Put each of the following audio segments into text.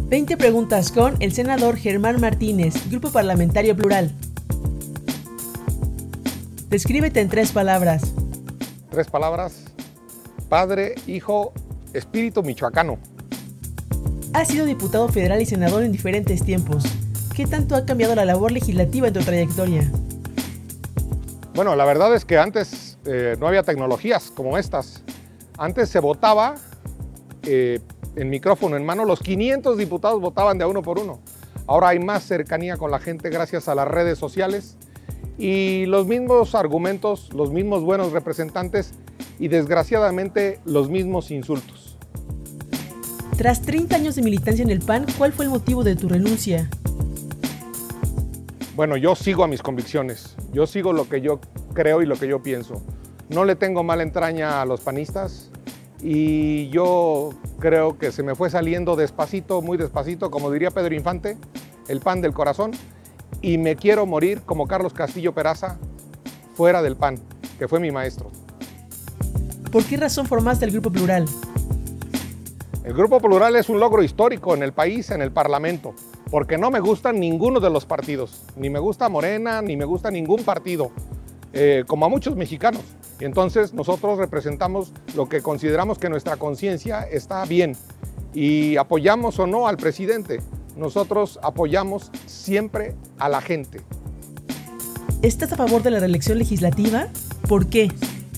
20 preguntas con el senador Germán Martínez, Grupo Parlamentario Plural. Descríbete en 3 palabras. 3 palabras: padre, hijo, espíritu michoacano. Has sido diputado federal y senador en diferentes tiempos. ¿Qué tanto ha cambiado la labor legislativa en tu trayectoria? Bueno, la verdad es que antes no había tecnologías como estas. Antes se votaba en micrófono en mano, los 500 diputados votaban de a uno por uno. Ahora hay más cercanía con la gente gracias a las redes sociales y los mismos argumentos, los mismos buenos representantes y desgraciadamente los mismos insultos. Tras 30 años de militancia en el PAN, ¿cuál fue el motivo de tu renuncia? Bueno, yo sigo a mis convicciones, yo sigo lo que yo creo y lo que yo pienso. No le tengo mala entraña a los panistas y yo creo que se me fue saliendo despacito, muy despacito, como diría Pedro Infante, el pan del corazón, y me quiero morir como Carlos Castillo Peraza, fuera del PAN, que fue mi maestro. ¿Por qué razón formaste el Grupo Plural? El Grupo Plural es un logro histórico en el país, en el Parlamento, porque no me gustan ninguno de los partidos, ni me gusta Morena, ni me gusta ningún partido, como a muchos mexicanos. Y entonces nosotros representamos lo que consideramos que nuestra conciencia está bien y apoyamos o no al presidente. Nosotros apoyamos siempre a la gente. ¿Estás a favor de la reelección legislativa? ¿Por qué?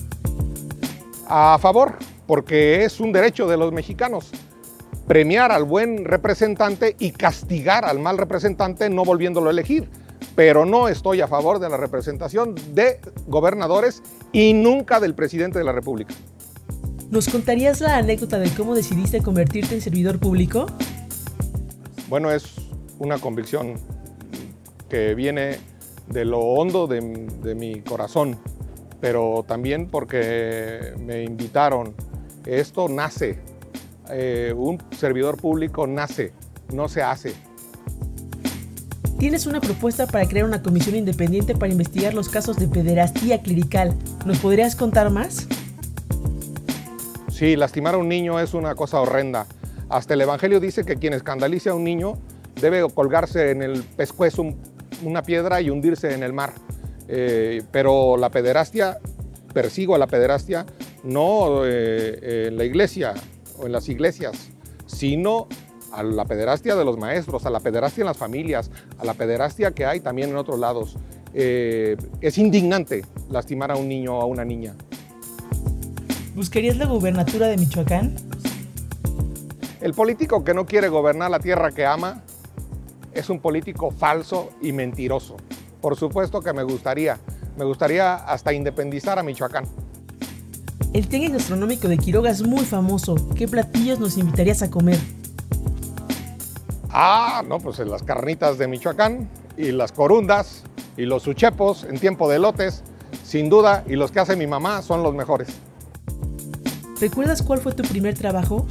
A favor, porque es un derecho de los mexicanos. Premiar al buen representante y castigar al mal representante no volviéndolo a elegir. Pero no estoy a favor de la representación de gobernadores y nunca del presidente de la República. ¿Nos contarías la anécdota de cómo decidiste convertirte en servidor público? Bueno, es una convicción que viene de lo hondo de mi corazón, pero también porque me invitaron. Esto nace, un servidor público nace, no se hace. Tienes una propuesta para crear una comisión independiente para investigar los casos de pederastía clerical. ¿Nos podrías contar más? Sí, lastimar a un niño es una cosa horrenda. Hasta el Evangelio dice que quien escandalice a un niño debe colgarse en el pescuezo una piedra y hundirse en el mar. Pero la pederastia, persigo a la pederastia, no en la iglesia o en las iglesias, sino a la pederastia de los maestros, a la pederastia en las familias, a la pederastia que hay también en otros lados. Es indignante lastimar a un niño o a una niña. ¿Buscarías la gubernatura de Michoacán? El político que no quiere gobernar la tierra que ama es un político falso y mentiroso. Por supuesto que me gustaría hasta independizar a Michoacán. El tianguis gastronómico de Quiroga es muy famoso. ¿Qué platillos nos invitarías a comer? No, pues las carnitas de Michoacán y las corundas y los uchepos en tiempo de elotes, sin duda, y los que hace mi mamá son los mejores. ¿Recuerdas cuál fue tu primer trabajo?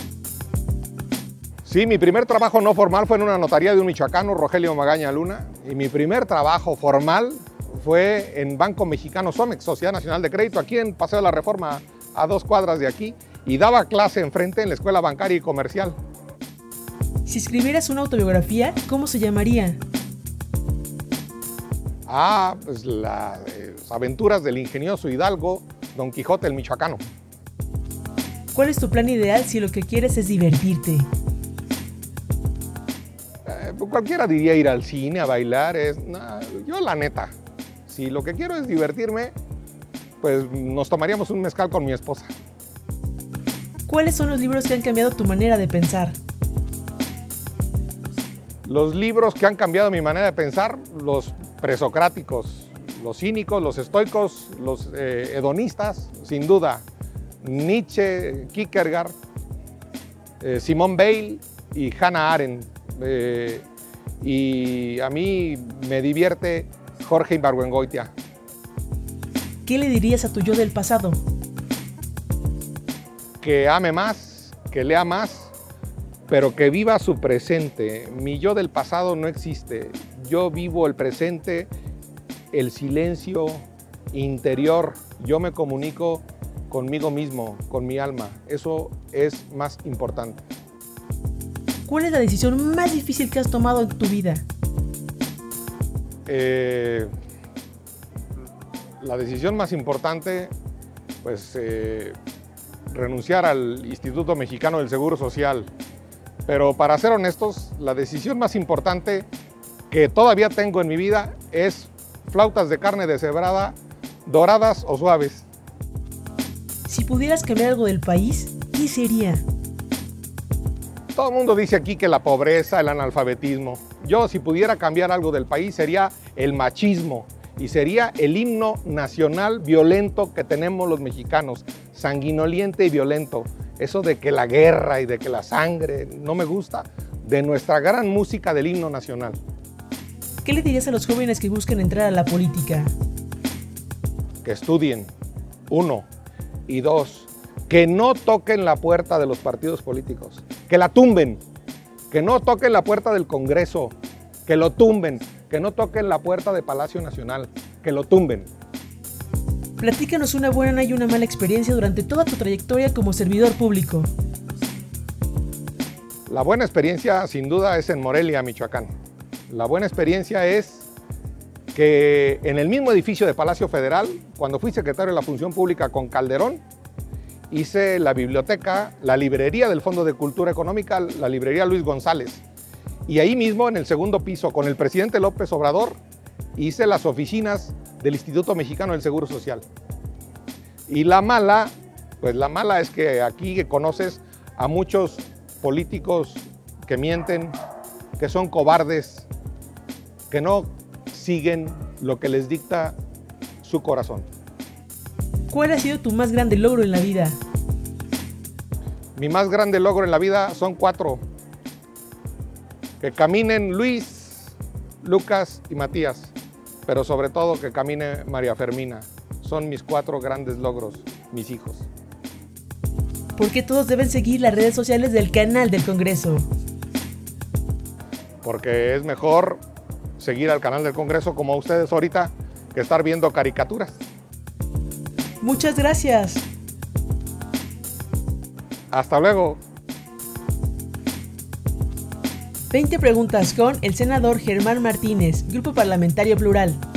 Sí, mi primer trabajo no formal fue en una notaría de un michoacano, Rogelio Magaña Luna, y mi primer trabajo formal fue en Banco Mexicano Somex, Sociedad Nacional de Crédito, aquí en Paseo de la Reforma, a 2 cuadras de aquí, y daba clase enfrente en la Escuela Bancaria y Comercial. Si escribieras una autobiografía, ¿cómo se llamaría? Pues las aventuras del ingenioso hidalgo Don Quijote el Michoacano. ¿Cuál es tu plan ideal si lo que quieres es divertirte? Cualquiera diría ir al cine, a bailar. Yo la neta, si lo que quiero es divertirme, pues nos tomaríamos un mezcal con mi esposa. ¿Cuáles son los libros que han cambiado tu manera de pensar? Los libros que han cambiado mi manera de pensar, los presocráticos, los cínicos, los estoicos, los hedonistas, sin duda. Nietzsche, Kierkegaard, Simone Weil y Hannah Arendt. Y a mí me divierte Jorge Ibargüengoitia. ¿Qué le dirías a tu yo del pasado? Que ame más, que lea más, pero que viva su presente. Mi yo del pasado no existe. Yo vivo el presente, el silencio interior. Yo me comunico conmigo mismo, con mi alma. Eso es más importante. ¿Cuál es la decisión más difícil que has tomado en tu vida? La decisión más importante, pues renunciar al Instituto Mexicano del Seguro Social. Pero para ser honestos, la decisión más importante que todavía tengo en mi vida es flautas de carne deshebrada, doradas o suaves. Si pudieras cambiar algo del país, ¿qué sería? Todo el mundo dice aquí que la pobreza, el analfabetismo. Yo, si pudiera cambiar algo del país, sería el machismo y sería el himno nacional violento que tenemos los mexicanos, sanguinoliente y violento. Eso de que la guerra y de que la sangre no me gusta, de nuestra gran música del himno nacional. ¿Qué le dirías a los jóvenes que buscan entrar a la política? Que estudien, 1, y 2, que no toquen la puerta de los partidos políticos, que la tumben, que no toquen la puerta del Congreso, que lo tumben, que no toquen la puerta de Palacio Nacional, que lo tumben. Platícanos una buena y una mala experiencia durante toda tu trayectoria como servidor público. La buena experiencia, sin duda, es en Morelia, Michoacán. La buena experiencia es que en el mismo edificio de Palacio Federal, cuando fui secretario de la Función Pública con Calderón, hice la biblioteca, la librería del Fondo de Cultura Económica, la librería Luis González. Y ahí mismo, en el segundo piso, con el presidente López Obrador, hice las oficinas del Instituto Mexicano del Seguro Social. Y la mala, pues la mala es que aquí conoces a muchos políticos que mienten, que son cobardes, que no siguen lo que les dicta su corazón. ¿Cuál ha sido tu más grande logro en la vida? Mi más grande logro en la vida son 4. Que caminen Luis, Lucas y Matías, pero sobre todo que camine María Fermina. Son mis 4 grandes logros, mis hijos. ¿Por qué todos deben seguir las redes sociales del canal del Congreso? Porque es mejor seguir al canal del Congreso como ustedes ahorita que estar viendo caricaturas. Muchas gracias. Hasta luego. 20 preguntas con el senador Germán Martínez, Grupo Parlamentario Plural.